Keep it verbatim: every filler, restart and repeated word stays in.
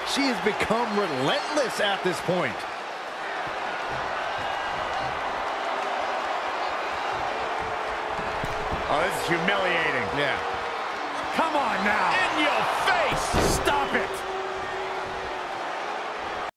She has become relentless at this point. Oh, this is humiliating. Yeah. Come on now. And